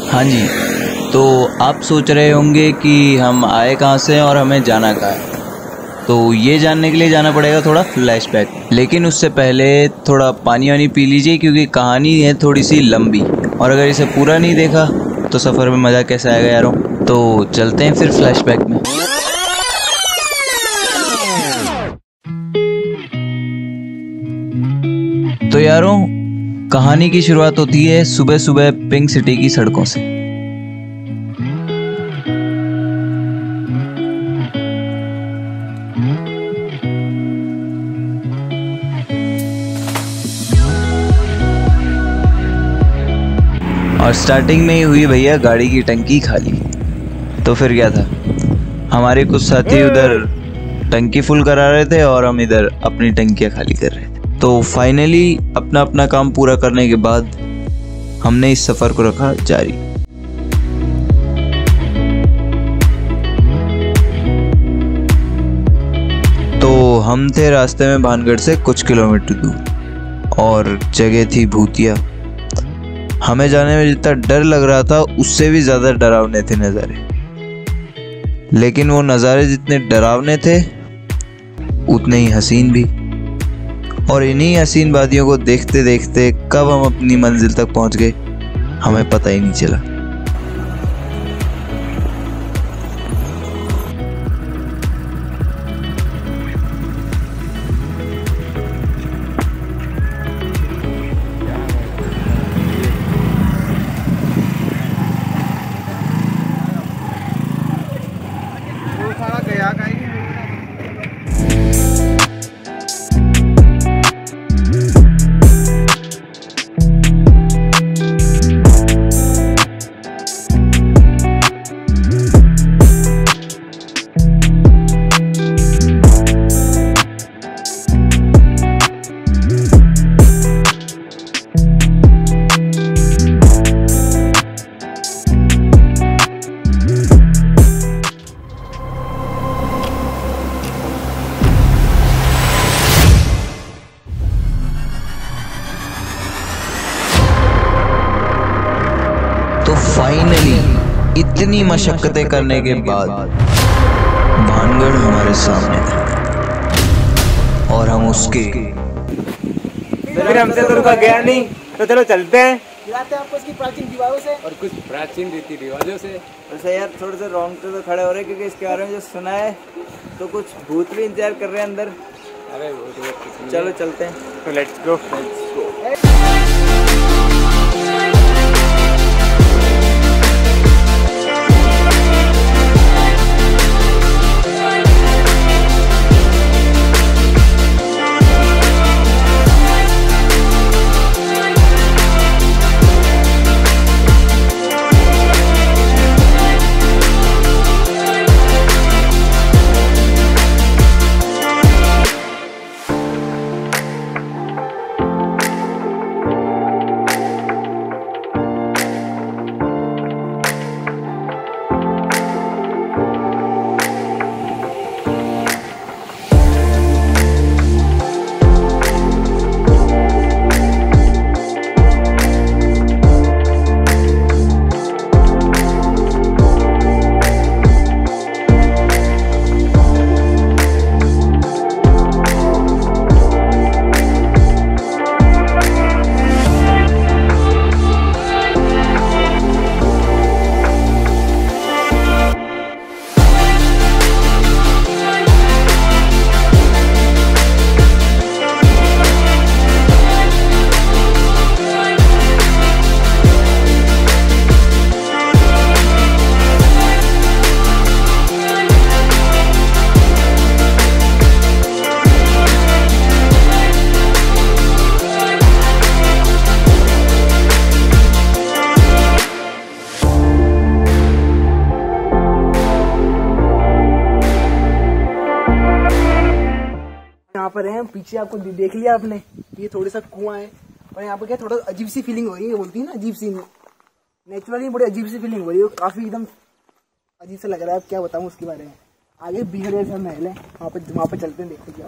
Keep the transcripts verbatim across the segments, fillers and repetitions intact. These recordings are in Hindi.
हाँ जी, तो आप सोच रहे होंगे कि हम आए कहाँ से हैं और हमें जाना कहाँ है। तो ये जानने के लिए जाना पड़ेगा थोड़ा फ्लैशबैक, लेकिन उससे पहले थोड़ा पानी वानी पी लीजिए क्योंकि कहानी है थोड़ी सी लंबी, और अगर इसे पूरा नहीं देखा तो सफ़र में मज़ा कैसे आएगा यारों। तो चलते हैं फिर फ्लैशबैक में। तो यारों, कहानी की शुरुआत होती है सुबह सुबह पिंक सिटी की सड़कों से। और स्टार्टिंग में ही हुई भैया गाड़ी की टंकी खाली। तो फिर क्या था, हमारे कुछ साथी उधर टंकी फुल करा रहे थे और हम इधर अपनी टंकियां खाली कर रहे थे। तो फाइनली अपना अपना काम पूरा करने के बाद हमने इस सफ़र को रखा जारी। तो हम थे रास्ते में भानगढ़ से कुछ किलोमीटर दूर, और जगह थी भूतिया। हमें जाने में जितना डर लग रहा था उससे भी ज़्यादा डरावने थे नज़ारे। लेकिन वो नज़ारे जितने डरावने थे उतने ही हसीन भी। और इन्हीं हसीन वादियों को देखते देखते कब हम अपनी मंजिल तक पहुंच गए हमें पता ही नहीं चला। तो फाइनली इतनी मशक्कतें करने के बाद भानगढ़ हमारे सामने था और हम उसके फिर हमसे तो रुका गया नहीं, तो चलो चलते हैं। दिलाते हैं आपको इसकी प्राचीन दीवारों से और कुछ प्राचीन रीति रिवाजों से। वैसे यार थोड़े से रोंगटे तो खड़े हो रहे हैं क्योंकि इसके बारे में जो सुना है तो कुछ भूत भी इंतजार कर रहे हैं अंदर। अरे वो तो चलो चलते हैं, तो लेट्स गो लेट्स गो। यहाँ पर है, पीछे आपको देख लिया आपने, ये थोड़ा सा कुआं है और यहाँ पर क्या थोड़ा अजीब सी फीलिंग हो रही है, बोलती है ना अजीब सी, नेचुरली बड़ी अजीब सी फीलिंग हो रही है, काफी एकदम अजीब सा लग रहा है। अब क्या बताऊँ उसके बारे में। आगे बिहार जैसा महल है, वहाँ पे वहाँ पे चलते हैं, देखते क्या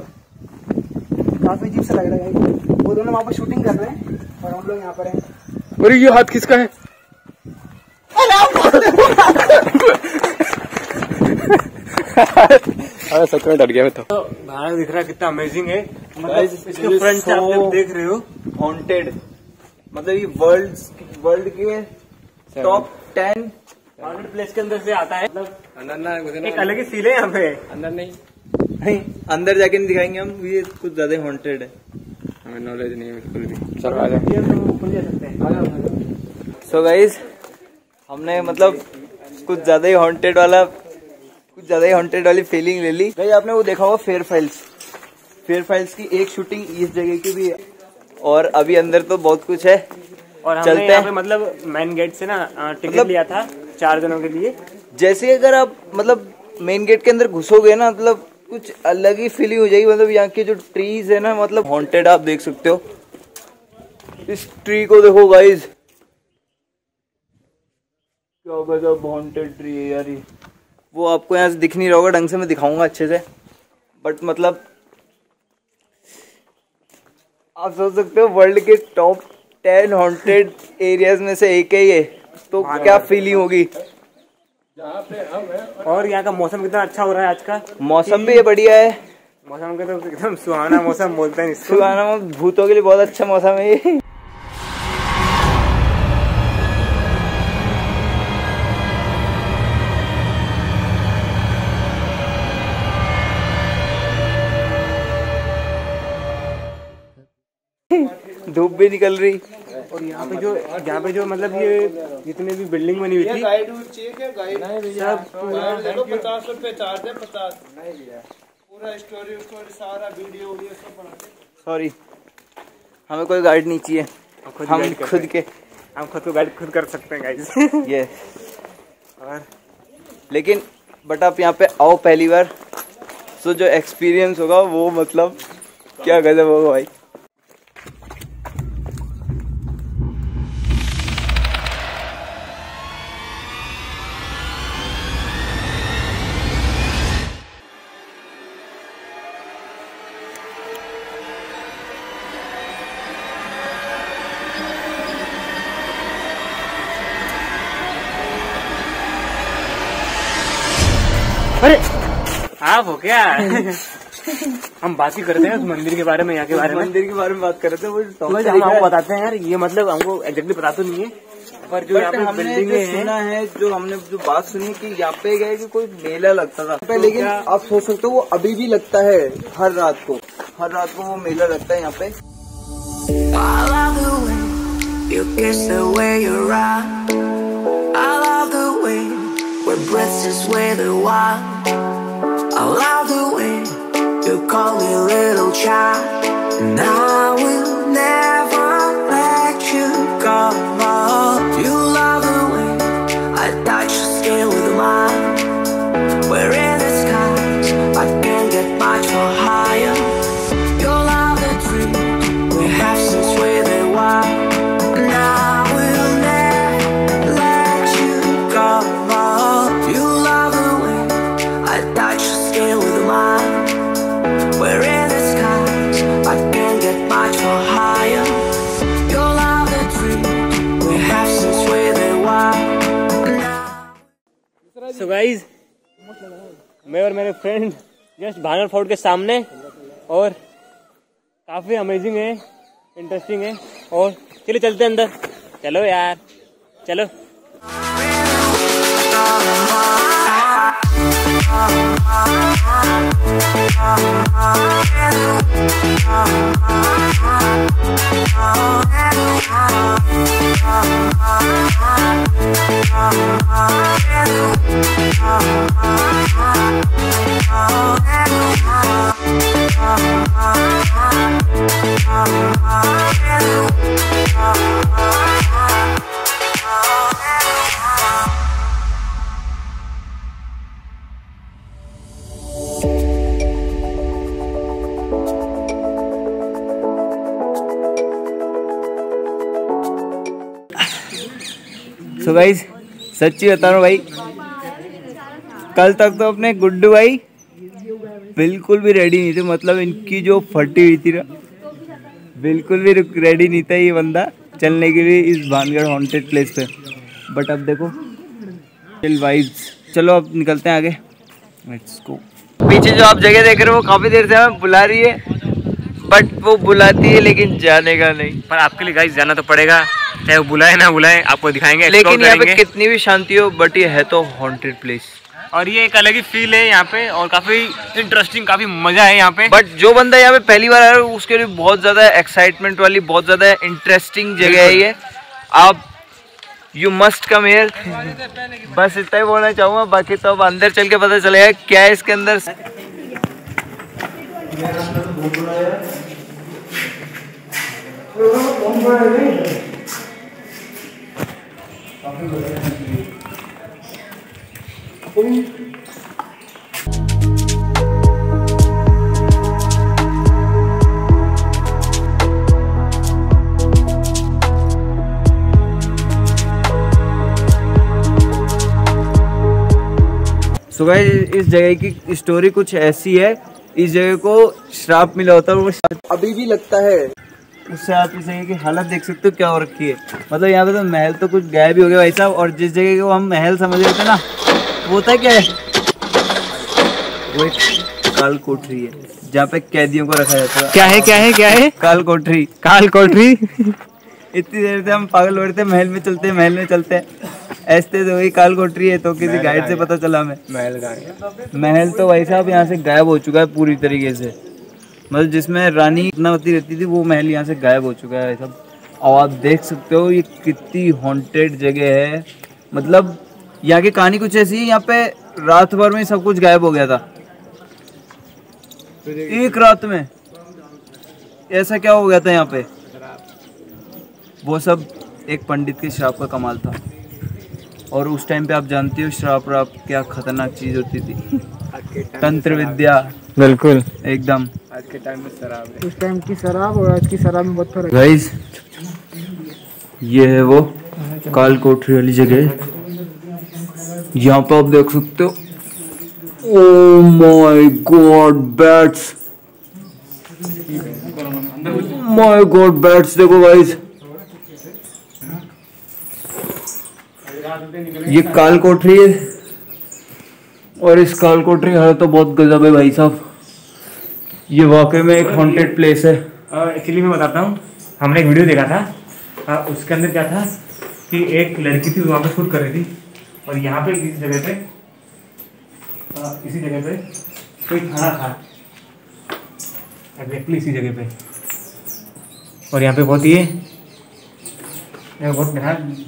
काफी अजीब सा लग रहा है। वो दोनों वहाँ पर शूटिंग कर रहे हैं और हम लोग यहाँ पर हैं। अरे ये हाथ किसका है? अरे सच में डर गया मैं तो। बाहर दिख रहा है कितना अमेजिंग है, मतलब इसके फ्रंट से आप लोग देख रहे हो हॉन्टेड, मतलब ये वर्ल्ड वर्ल्ड के टॉप टेन हॉन्टेड प्लेस के अंदर से आता है। मतलब अंदर ना एक अलग ही फील है यहाँ पे। अंदर नहीं, नहीं अंदर जाके नहीं दिखाएंगे हम, ये कुछ ज्यादा हॉन्टेड है, हमें नॉलेज नहीं है बिल्कुल भी। चलो आ जाओ। सो गाइस हमने मतलब कुछ ज्यादा ही हॉन्टेड वाला कुछ ज्यादा ही हॉन्टेड वाली फीलिंग ले ली। गाइस आपने वो देखा होगा फेयर फाइल्स, फेयर फाइल्स की एक शूटिंग इस जगह की भी है, और अभी अंदर तो बहुत कुछ है। और हमने चलते यहाँ हैं पे मतलब मेन गेट से ना टिकट मतलब, लिया था चार दिनों के लिए। जैसे अगर आप मतलब मेन गेट के अंदर घुसोगे ना, मतलब कुछ अलग ही फीलिंग हो जाएगी। मतलब यहाँ के जो ट्रीज है ना, मतलब हॉन्टेड आप देख सकते हो। इस ट्री को देखो गाइस, क्या गजब हॉन्टेड ट्री है यार ये। वो आपको यहाँ से दिख नहीं रहा होगा ढंग से, मैं दिखाऊंगा अच्छे से, बट मतलब आप सोच सकते हो वर्ल्ड के टॉप टेन हॉन्टेड एरियाज में से एक है ये, तो क्या फीलिंग होगी। और यहाँ का मौसम कितना अच्छा हो रहा है आज का। मौसम भी ये बढ़िया है, मौसम का तो एकदम सुहाना मौसम बोलते हैं इसको। सुहाना, भूतों के लिए बहुत अच्छा मौसम है ये। धूप भी निकल रही। और यहाँ पे जो यहाँ पे जो मतलब ये जितने भी बिल्डिंग बनी हुई थी सब पचास रुपए चार्ज है, पचास पूरा स्टोरी स्टोरी सारा वीडियो वीडियो सब बनाते। सॉरी हमें कोई गाइड नहीं चाहिए, खुद हम गाइड खुद के हम खुद को गाइड खुद कर सकते हैं गाइस। ये और लेकिन बट आप यहाँ पे आओ पहली बार, तो जो एक्सपीरियंस होगा वो मतलब क्या गजब होगा भाई। अरे आप हो क्या? हम बात ही करते हैं उस मंदिर के बारे में, यहाँ के बारे में। मंदिर के बारे में बात कर रहे थे, वो हम आपको बताते हैं यार, ये मतलब हमको एग्जैक्टली पता तो नहीं है, पर जो यहाँ पे हमने बिल्डिंगें जो सुना है, जो हमने जो बात सुनी कि यहाँ पे गए कि कोई मेला लगता था, तो लेकिन आप सोच सकते हो वो अभी भी लगता है। हर रात को हर रात को वो मेला लगता है यहाँ पे। You kiss the way you rock. I love the way where breath is where the wild. I love the way you call me little child. And I will never let you go. You love the way I touch your skin with mine. We're in the skies, I can't get much more higher. You love the dream we have since we're the wild. So guys, मैं और मेरे फ्रेंड जस्ट भानगढ़ फोर्ट के सामने, और काफी अमेजिंग है, इंटरेस्टिंग है। और चलिए चलते हैं अंदर, चलो यार चलो। सो गाइस सच्ची बता रहा हूँ भाई, कल तक तो अपने गुड्डू भाई बिल्कुल भी रेडी नहीं थे। मतलब इनकी जो फटी हुई थी ना, बिल्कुल भी रेडी नहीं था ये बंदा चलने के लिए इस भानगढ़ हॉन्टेड प्लेस पे। बट अब देखो चिल वाइब्स। चलो अब निकलते हैं आगे, लेट्स गो। पीछे जो आप जगह देख रहे हो वो काफी देर से हमें बुला रही है, बट वो बुलाती है लेकिन जाने का नहीं। पर आपके लिए गाइस जाना तो पड़ेगा, चाहे वो बुलाए ना बुलाए, आपको दिखाएंगे, लेकिन यहाँ पे कितनी भी शांति हो, बट ये है तो हॉन्टेड प्लेस। और ये एक अलग ही फील है यहाँ पे, और काफी इंटरेस्टिंग, काफी मजा है यहाँ पे। बट जो बंदा यहाँ पे पहली बार आ रहा है उसके लिए बहुत ज्यादा एक्साइटमेंट वाली, बहुत ज्यादा इंटरेस्टिंग जगह है ये। आप यू मस्ट कम हियर। बस इतना ही बोलना चाहूँगा, बाकी तो अब अंदर चल के पता चलेगा क्या है इसके अंदर। तो गाइस इस जगह की स्टोरी कुछ ऐसी है, इस जगह को श्राप मिला होता है, वो अभी भी लगता है। उससे आप इस जगह की हालत देख सकते हो क्या हो रखी है। मतलब यहाँ पे तो महल तो कुछ गायब भी हो गया भाई साहब, और जिस जगह को हम महल समझ रहे थे ना, वो होता है क्या है, वो एक काल कोठरी है जहाँ पे कैदियों को रखा जाता है। क्या है क्या है क्या है? काल कोठरी। काल कोठरी। इतनी देर से हम पागल हो रहे थे, महल में चलते हैं महल में चलते हैं, ऐसे तो वही काल कोठरी है। तो किसी गाइड से पता चला हमें महल का। महल तो भाई साहब यहाँ से गायब हो चुका है पूरी तरीके से। मतलब जिसमें रानी रत्नावती रहती थी वो महल यहाँ से गायब हो चुका है सब। और आप देख सकते हो ये कितनी हॉन्टेड जगह है। मतलब यहाँ की कहानी कुछ ऐसी है, यहाँ पे रात भर में सब कुछ गायब हो गया था, एक रात में। ऐसा क्या हो गया था यहाँ पे, वो सब एक पंडित के श्राप का कमाल था। और उस टाइम पे आप जानते हो श्राप राप क्या खतरनाक चीज होती थी, तंत्र विद्या। बिल्कुल एकदम। आज के टाइम में शराब है। उस टाइम की शराब और आज की शराब में बहुत फर्क है। गाइस ये है वो काल कोठरी वाली जगह, यहाँ पे आप देख सकते हो। Oh my god bats, my god bats देखो गाइस। ये काल कोठरी है, और इस काल कोठरी है तो बहुत गजब है भाई साहब। ये वाकई में एक हॉन्टेड प्लेस है। एक्चुअली मैं बताता हूँ, हमने एक वीडियो देखा था, आ, उसके अंदर क्या था कि एक लड़की थी वहाँ पे शूट कर रही थी, और यहाँ पे इस जगह पे आ, इसी जगह पे कोई खड़ा था एग्जैक्टली इसी जगह पे। और यहाँ पे बहुत ही बहुत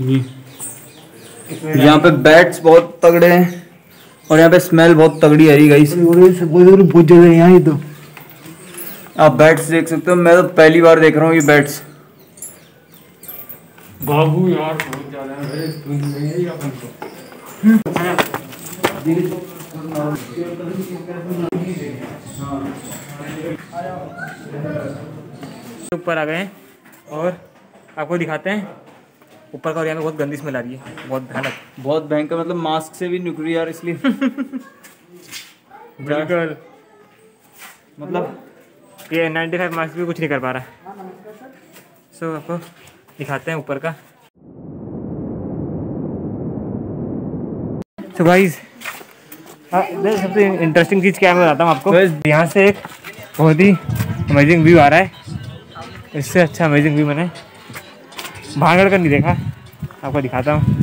यहाँ पे बैट्स बहुत तगड़े हैं, और यहाँ पे स्मेल बहुत तगड़ी आ रही है। बहुत जगह है यहाँ, तो आप बैट्स देख सकते हो। मैं तो पहली बार देख रहा हूँ ये बैट्स। बाबू यार बहुत ज्यादा ऊपर आ गए हैं, और आपको दिखाते हैं ऊपर का। और यहाँ पे बहुत गंदी स्मेल आ रही है, बहुत भयानक, बहुत भयंकर। मतलब मास्क से भी निकल रही यार, इसलिए बिल्कुल। मतलब ये नाइन्टी फाइव मास्क भी कुछ नहीं कर पा रहा। सो so, आपको दिखाते हैं ऊपर का। तो गाइस सबसे इंटरेस्टिंग चीज़ क्या है मैं बताता हूँ आपको। यहाँ से एक बहुत ही अमेजिंग व्यू आ रहा है, इससे अच्छा अमेजिंग व्यू मैंने भानगढ़ का नहीं देखा। आपको दिखाता हूँ।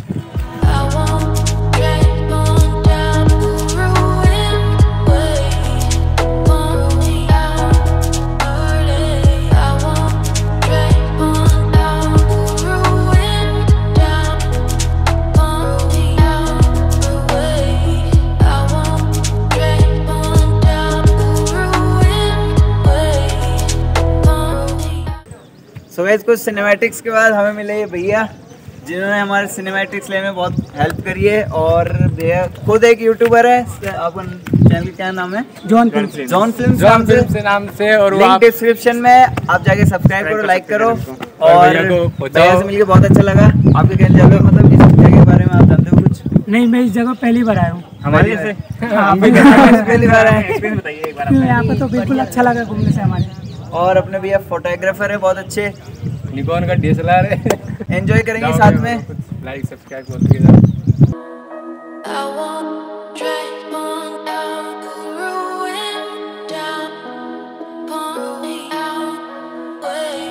सो गाइस कुछ सिनेमैटिक्स के बाद हमें मिले ये भैया, जिन्होंने हमारे सिनेमैटिक्स लेने में बहुत हेल्प करी है। और भैया खुद एक यूट्यूबर है, आपका चैनल का क्या नाम है? John film. John film John film से नाम से। और लिंक डिस्क्रिप्शन में, आप जाके सब्सक्राइब करो, लाइक करो। और भैया से मिलकर बहुत अच्छा लगा। आपके कहने जाओगे मतलब इस जगह के बारे में आप जानते हो कुछ? नहीं, मैं इस जगह पहली बार आया हूँ। हमारे जैसे पहली बार आए। एक्सपीरियंस बताइए एक बार। यहाँ पे तो बिल्कुल अच्छा लगा घूमने से हमारे। और अपने भैया फोटोग्राफर है बहुत अच्छे, निकॉन का डी एस एल आर है। एंजॉय करेंगे साथ में। लाइक सब्सक्राइब बोल के I won't drag on down the ruin down, pull me out way.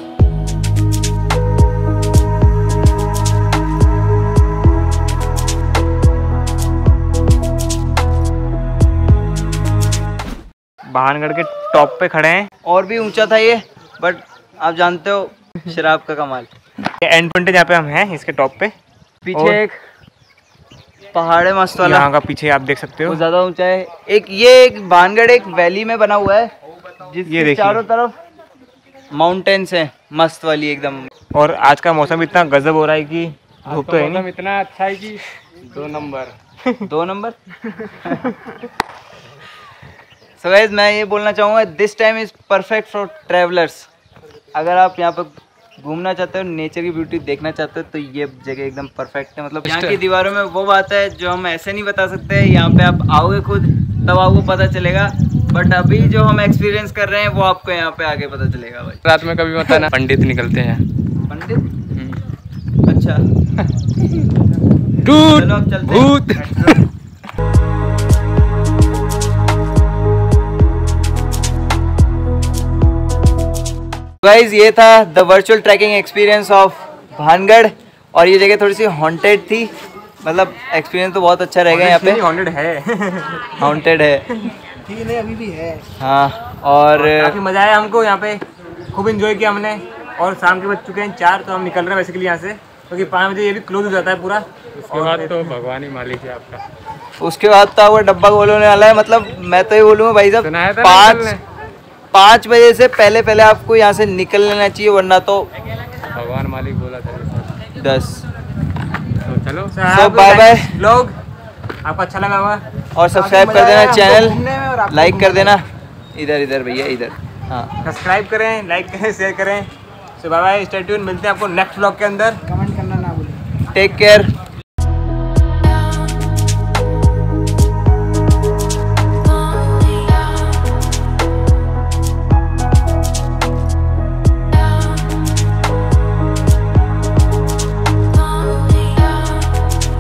Bhangarh के टॉप पे खड़े हैं। और भी ऊंचा था ये, बट आप जानते हो शराब का कमाल। ये एंड पॉइंट है जहाँ पे हम हैं, इसके टॉप पे। पीछे एक पहाड़ है मस्त वाला, यहाँ का पीछे आप देख सकते हो। वो ज्यादा ऊंचा है। एक ये एक भानगढ़ एक वैली में बना हुआ है, जिसके चारों तरफ माउंटेन्स हैं, मस्त वाली एकदम। और आज का मौसम इतना गजब हो रहा है कि धूप तो है नहीं। इतना अच्छा है कि दो नंबर दो नंबर सो गाइस, मैं ये बोलना चाहूँगा, this time is perfect for travellers. अगर आप यहाँ पर घूमना चाहते हो, नेचर की ब्यूटी देखना चाहते हो, तो ये जगह एकदम परफेक्ट है। मतलब यहाँ की दीवारों में वो बात है जो हम ऐसे नहीं बता सकते। यहाँ पे आप आओगे खुद तब आपको पता चलेगा, बट अभी जो हम एक्सपीरियंस कर रहे हैं वो आपको यहाँ पे आगे पता चलेगा भाई। रात में कभी पता ना पंडित निकलते हैं। पंडित? अच्छा टूट चलो अब चलते भूत। हैं। गाइस, ये था the virtual trekking experience of Bhangarh. और ये जगह थोड़ी सी हॉन्टेड थी, मतलब एक्सपीरियंस तो बहुत अच्छा रहेगा यहाँ पे। हॉन्टेड है हॉन्टेड है, ठीक है, अभी भी है। हाँ। और काफी मजा आया हमको यहाँ पे, खूब एंजॉय किया हमने। और शाम के बज चुके हैं चार, तो हम निकल रहे हैं बेसिकली यहाँ से, क्योंकि तो पाँच बजे ये भी क्लोज हो जाता है पूरा। उसके बाद तो भगवान ही मालिक है आपका। उसके बाद तो आपका डब्बा गोल होने वाला है। मतलब मैं तो ये बोलूँगा भाई साहब, सुनाया था पाँच पाँच बजे से पहले पहले आपको यहाँ से निकल लेना चाहिए, वरना तो भगवान मालिक बोला था। दस। तो चलो So, बाय बाय लोग, आपको अच्छा लगा होगा और सब्सक्राइब कर देना चैनल, चैनल, लाइक कर देना। इधर इधर भैया इधर, हाँ। सब्सक्राइब करें, लाइक करें, शेयर करें। So bye bye, stay tune. मिलते हैं आपको नेक्स्ट व्लॉग के अंदर। कमेंट करना ना भूलें। Take care.